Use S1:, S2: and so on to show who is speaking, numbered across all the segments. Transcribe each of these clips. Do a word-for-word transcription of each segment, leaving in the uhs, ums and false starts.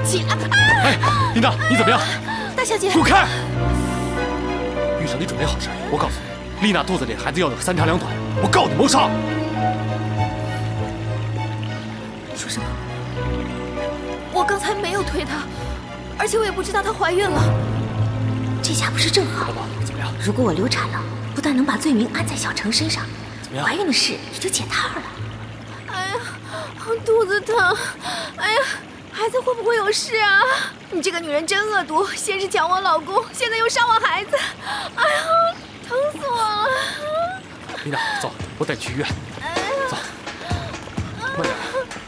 S1: 起来！
S2: 哎，琳达，你怎么样？
S1: 大小姐，
S2: 滚开！遇上你准没好事。我告诉你，丽娜肚子里孩子要的三长两短，我告你谋杀。
S1: 你说什么？我刚才没有推她，而且我也不知道她怀孕了。这下不是正好？
S2: 老婆，怎么样？
S1: 如果我流产了，不但能把罪名安在小程身上，
S2: 怎么样？
S1: 怀孕的事也就解套了。
S3: 哎呀，肚子疼！哎呀，孩子会不会有事啊？你这个女人真恶毒，先是抢我老公，现在又伤我孩子。哎呀，疼死我了！
S2: 琳达，走，我带你去医院。走，慢点。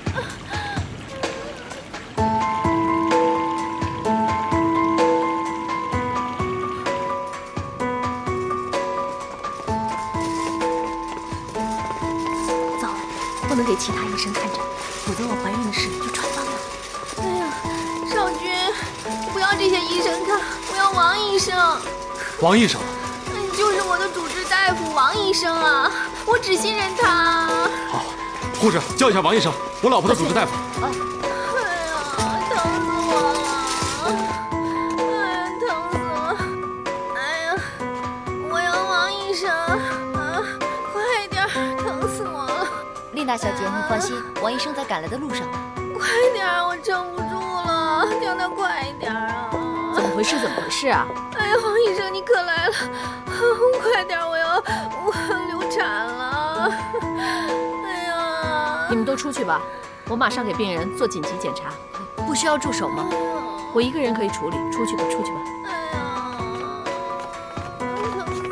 S1: 糟了，不能给其他医生看着，否则我怀孕的事就传芳了。
S3: 哎呀，少君，不要这些医生看，我要王医生。
S2: 王医生，
S3: 你就是我的主治大夫王医生啊，我只信任他。
S2: 好，护士叫一下王医生，我老婆的主治大夫。
S3: 哎呀，疼死我了！哎呀，疼死我！哎呀，我要王医生啊，快点，疼死我了！
S4: 丽娜小姐，你放心，王医生在赶来的路上。
S3: 快点，我撑不住了，叫他快点啊！
S4: 怎么回事？怎么回事啊？
S3: 哎呀，王医生你可来了，快点，我要我要流产了！哎呀，
S4: 你们都出去吧，我马上给病人做紧急检查。不需要助手吗？我一个人可以处理。出去吧，出去吧。
S3: 哎呀，疼死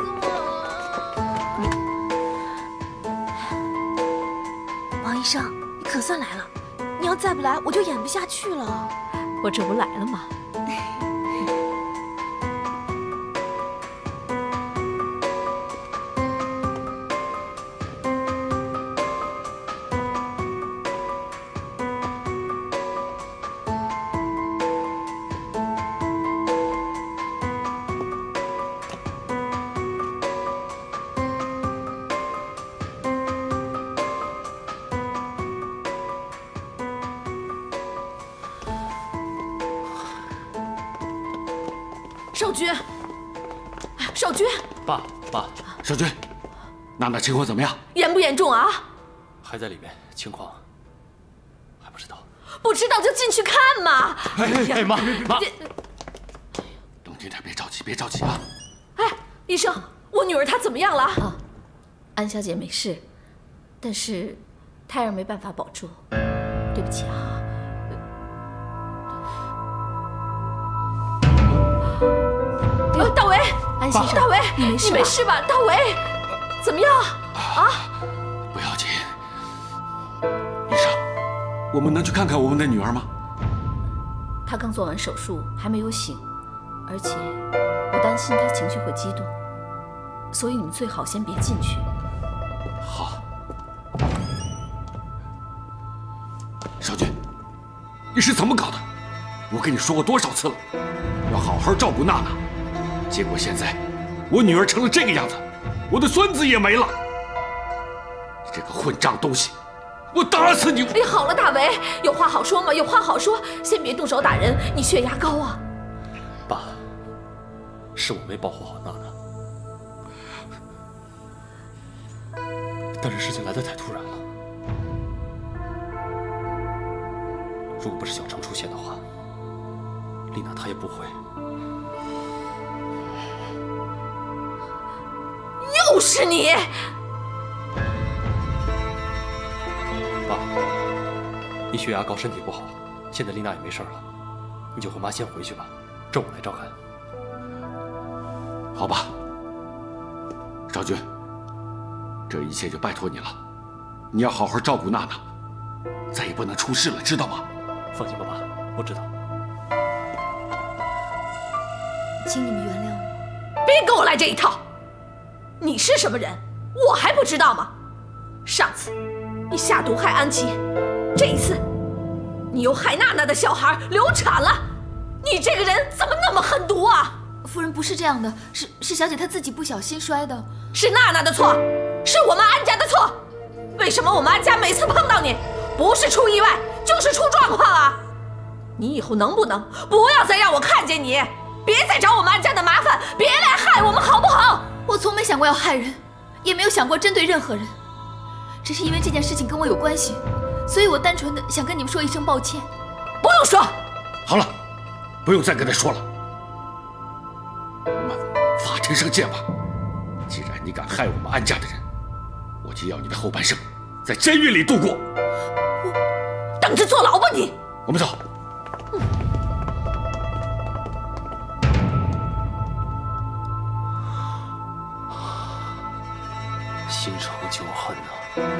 S3: 我了！
S1: 王医生，你可算来了，你要再不来，我就演不下去了。
S4: 我这不来了吗？
S1: 少君，少君，
S2: 爸爸，
S5: 少君，娜娜情况怎么样？
S1: 严不严重啊？
S2: 还在里面，情况还不知道。
S1: 不知道就进去看嘛。
S2: 哎哎妈妈，
S5: 冷静点，别着急，别着急啊！
S1: 哎，医生，我女儿她怎么样了？
S4: 啊，安小姐没事，但是胎儿没办法保住，对不起啊。
S1: 呃，大为，
S4: 安先生，
S1: 大为，
S4: 你没事吧？
S1: 你没事吧？大为，怎么样？啊？
S5: 不要紧。医生，我们能去看看我们的女儿吗？
S4: 她刚做完手术，还没有醒，而且我担心她情绪会激动，所以你们最好先别进去。
S5: 好。少君，你是怎么搞的？我跟你说过多少次了，要好好照顾娜娜。结果现在，我女儿成了这个样子，我的孙子也没了。你这个混账东西，我打死你！
S1: 哎，好了，大为，有话好说嘛，有话好说，先别动手打人，你血压高啊。
S2: 爸，是我没保护好娜娜，但是事情来得太突然了。如果不是小程出现的话，丽娜她也不会。
S1: 又是你！
S2: 爸，你血压高，身体不好，现在丽娜也没事了，你就和妈先回去吧，这我来照看。
S5: 好吧，少君，这一切就拜托你了，你要好好照顾娜娜，再也不能出事了，知道吗？
S2: 放心吧，妈，我知道。
S4: 请你们原谅我。
S1: 别跟我来这一套！你是什么人，我还不知道吗？上次你下毒害安琪，这一次你又害娜娜的小孩流产了，你这个人怎么那么狠毒啊？
S4: 夫人不是这样的，是是小姐她自己不小心摔的。
S1: 是娜娜的错，是我们安家的错。为什么我们安家每次碰到你，不是出意外就是出状况啊？ 你以后能不能不要再让我看见你？别再找我们安家的麻烦，别来害我们，好不好？
S4: 我从没想过要害人，也没有想过针对任何人，只是因为这件事情跟我有关系，所以我单纯的想跟你们说一声抱歉。
S1: 不用说。
S5: 好了，不用再跟他说了。我们法庭上见吧。既然你敢害我们安家的人，我就要你的后半生在监狱里度过。
S1: 我等着坐牢吧你！
S5: 我们走。嗯
S2: 新仇旧恨呐、啊，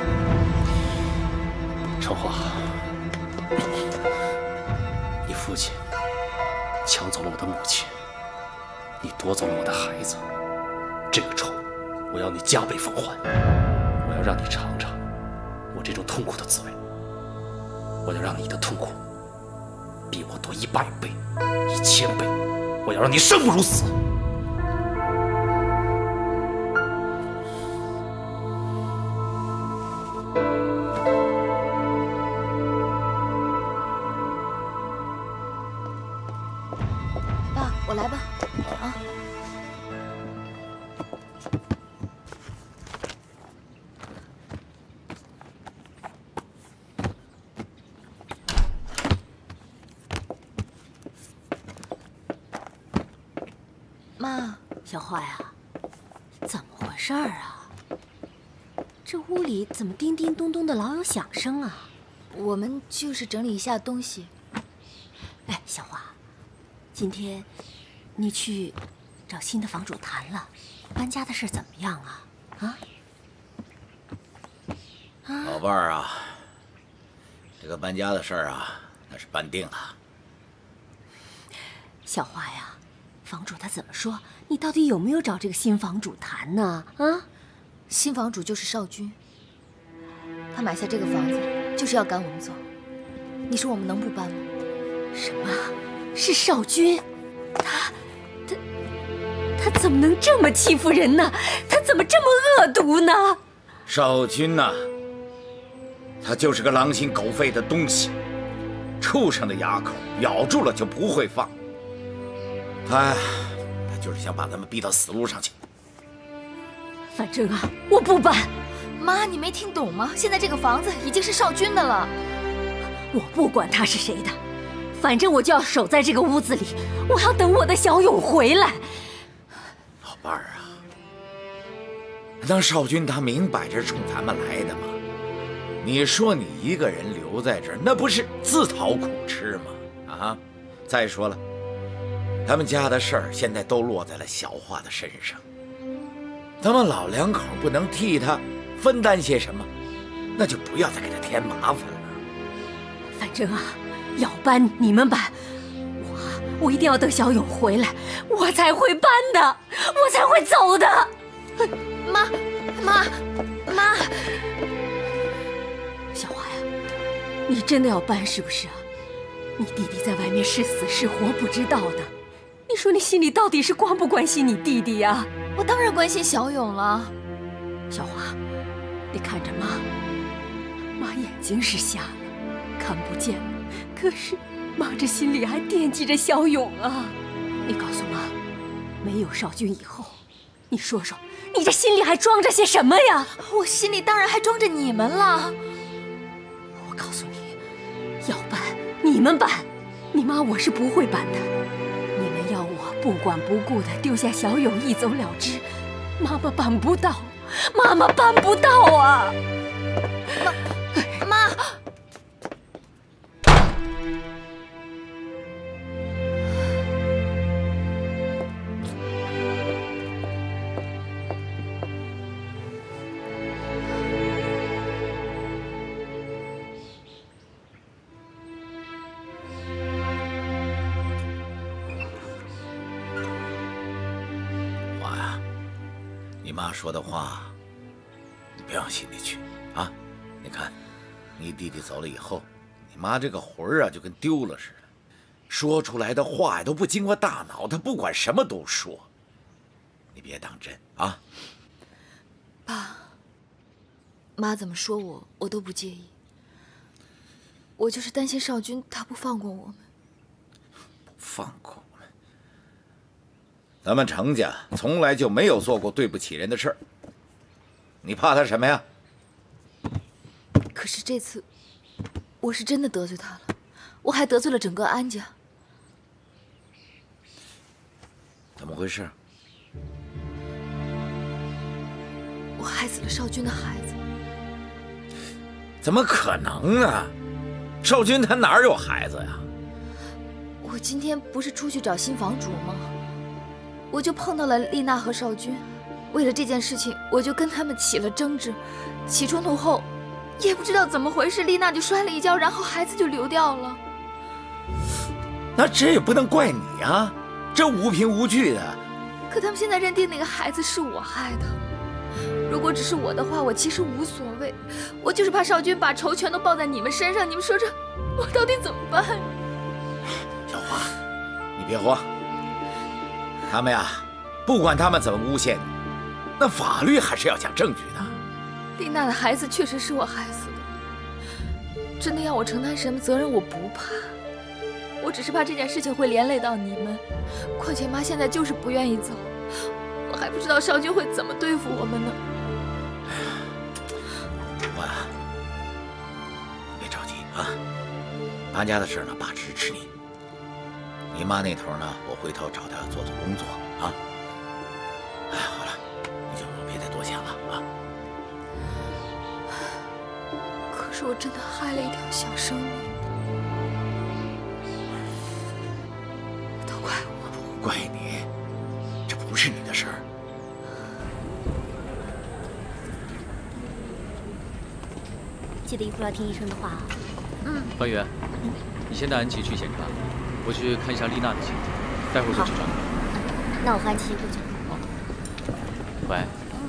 S2: 成华，你父亲抢走了我的母亲，你夺走了我的孩子，这个仇，我要你加倍奉还。我要让你尝尝我这种痛苦的滋味，我要让你的痛苦比我多一百倍、一千倍，我要让你生不如死。
S4: 我来吧，啊！
S3: 妈，小花呀，怎么回事儿啊？这屋里怎么叮叮咚咚的老有响声啊？
S4: 我们就是整理一下东西。
S3: 哎，小花，今天你去找新的房主谈了，搬家的事怎么样啊？啊？
S6: 啊老伴儿啊，这个搬家的事儿啊，那是办定了。
S3: 小花呀，房主他怎么说？你到底有没有找这个新房主谈呢？啊？
S4: 新房主就是少君，他买下这个房子就是要赶我们走。你说我们能不搬吗？
S3: 什么？是少君？他他他怎么能这么欺负人呢？他怎么这么恶毒呢？
S6: 少君呐、啊，他就是个狼心狗肺的东西，畜生的牙口，咬住了就不会放。他他就是想把咱们逼到死路上去。
S3: 反正啊，我不搬。
S4: 妈，你没听懂吗？现在这个房子已经是少君的了。
S3: 我不管他是谁的，反正我就要守在这个屋子里，我要等我的小勇回来。
S6: 老伴儿啊，那少君他明摆着冲咱们来的嘛。你说你一个人留在这儿，那不是自讨苦吃吗？啊！再说了，他们家的事儿现在都落在了小花的身上。咱们老两口不能替他分担些什么，那就不要再给他添麻烦了。
S3: 反正啊，要搬你们搬，我我一定要等小勇回来，我才会搬的，我才会走的。
S4: 妈，妈，妈，
S3: 小花呀，你真的要搬是不是啊？你弟弟在外面是死是活不知道的，你说你心里到底是关不关心你弟弟呀？
S4: 我当然关心小勇了。
S3: 小花，你看着妈，妈眼睛是瞎了，看不见了，可是妈这心里还惦记着小勇啊。你告诉妈，没有少君以后，你说说，你这心里还装着些什么呀？
S4: 我心里当然还装着你们了。
S3: 我告诉你，要搬你们搬，你妈我是不会搬的。你们要我不管不顾的丢下小勇一走了之，妈妈办不到，妈妈办不到啊！
S4: 妈，妈。
S6: 你妈说的话，你别往心里去啊！你看，你弟弟走了以后，你妈这个魂儿啊，就跟丢了似的，说出来的话呀都不经过大脑，她不管什么都说。你别当真啊！
S4: 爸，妈怎么说我，我都不介意。我就是担心少君他不放过我们。
S6: 放过我们。咱们程家从来就没有做过对不起人的事儿，你怕他什么呀？
S3: 可是这次，我是真的得罪他了，我还得罪了整个安家。
S6: 怎么回事？
S3: 我害死了少君的孩子。
S6: 怎么可能呢？少君他哪有孩子呀？
S3: 我今天不是出去找新房主吗？我就碰到了丽娜和少君，为了这件事情，我就跟他们起了争执。起冲突后，也不知道怎么回事，丽娜就摔了一跤，然后孩子就流掉了。
S6: 那这也不能怪你啊，这无凭无据的。
S3: 可他们现在认定那个孩子是我害的。如果只是我的话，我其实无所谓。我就是怕少君把仇全都报在你们身上，你们说这我到底怎么办？
S6: 小花，你别慌。他们呀，不管他们怎么诬陷你，那法律还是要讲证据的。
S3: 丽娜的孩子确实是我害死的，真的要我承担什么责任，我不怕。我只是怕这件事情会连累到你们。况且妈现在就是不愿意走，我还不知道少君会怎么对付我们呢。
S6: 我呀，别着急啊，安家的事呢，爸支持你。你妈那头呢，我回头找她做做工作啊。哎，好了，你就别再多想了啊。
S3: 可是我真的害了一条小生命，都怪我。
S6: 不怪你，这不是你的事儿。
S7: 记得一会儿要听医生的话啊。
S3: 嗯。
S2: 方圆，你先带安琪去检查，我去看一下丽娜的情况，待会儿就去找你。
S7: 那我和安琪过去。
S2: 好。喂。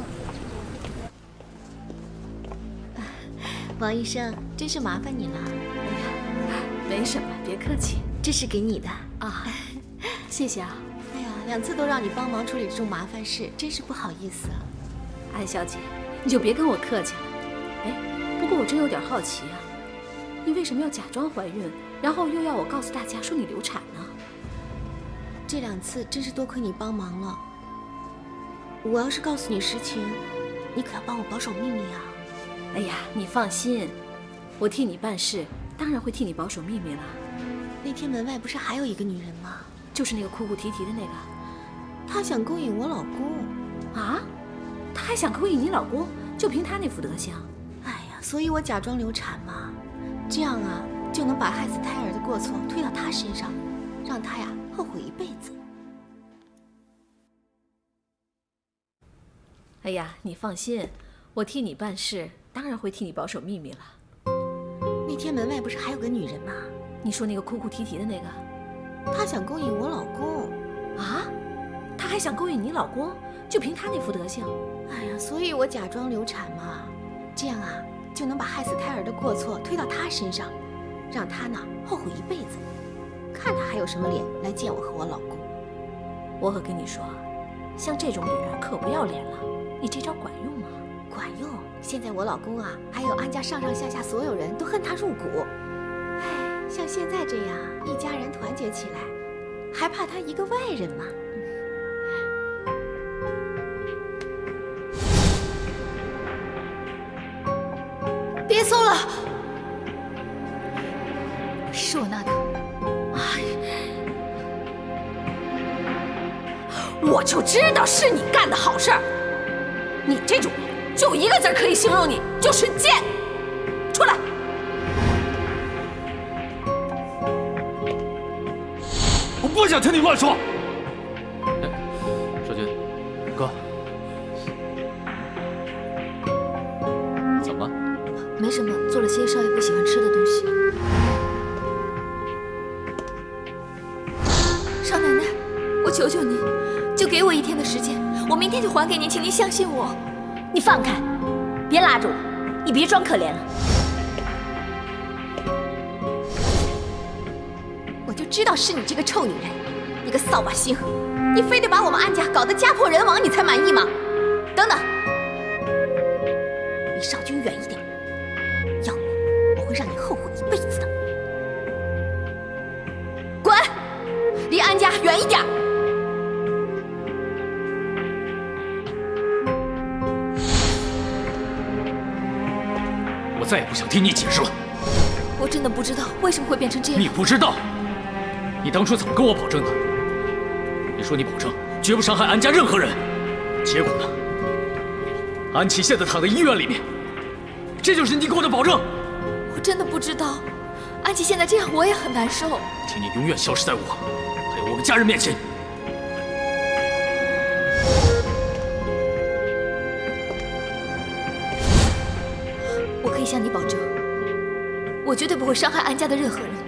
S7: 王医生，真是麻烦你了。
S4: 哎呀，没什么，别客气。
S7: 这是给你的
S4: 啊，谢谢啊。
S7: 哎呀，两次都让你帮忙处理这种麻烦事，真是不好意思啊。
S4: 安小姐，你就别跟我客气了。哎，不过我真有点好奇啊，你为什么要假装怀孕，然后又要我告诉大家说你流产呢？
S7: 这两次真是多亏你帮忙了。我要是告诉你实情，你可要帮我保守秘密啊。
S4: 哎呀，你放心，我替你办事，当然会替你保守秘密了。
S7: 那天门外不是还有一个女人吗？
S4: 就是那个哭哭啼啼的那个。
S7: 她想勾引我老公。
S4: 啊？她还想勾引你老公？就凭她那副德行？
S7: 哎呀，所以我假装流产嘛，这样啊，就能把害死胎儿的过错推到她身上，让她呀后悔一辈子。
S4: 哎呀，你放心，我替你办事，当然会替你保守秘密了。
S7: 那天门外不是还有个女人吗？
S4: 你说那个哭哭啼啼的那个？
S7: 她想勾引我老公。
S4: 啊？她还想勾引你老公？就凭她那副德行？
S7: 哎呀，所以我假装流产嘛，这样啊，就能把害死胎儿的过错推到她身上，让她呢后悔一辈子，看她还有什么脸来见我和我老公。
S4: 我可跟你说，像这种女人可不要脸了。你这招管用吗？
S7: 管用。现在我老公啊，还有安家上上下下所有人都恨他入骨。哎，像现在这样一家人团结起来，还怕他一个外人吗？
S3: 别搜了，是我拿的。
S1: 我就知道是你干的好事儿。你这种人，就一个字可以形容你，就是贱。出来！
S5: 我不想听你乱说。
S2: 哎，少君，哥，怎么了？
S3: 没什么，做了些少爷不喜欢吃的东西。少奶奶，我求求你，就给我一天的时间，我明天就还给您，请您相信我。
S7: 你放开，别拉着我，你别装可怜了。我就知道是你这个臭女人，你个扫把星，你非得把我们安家搞得家破人亡，你才满意吗？等等，离少君远一点，要你我会让你后悔一辈子的。滚！ 离安家远一点。
S2: 我再也不想听你解释了。
S7: 我真的不知道为什么会变成这样。
S2: 你不知道？你当初怎么跟我保证的？你说你保证绝不伤害安家任何人，结果呢？安琪现在躺在医院里面，这就是你给我的保证？
S7: 我真的不知道，安琪现在这样，我也很难受。
S2: 请你永远消失在我还有我们家人面前。
S7: 我可以向你保证，我绝对不会伤害安家的任何人。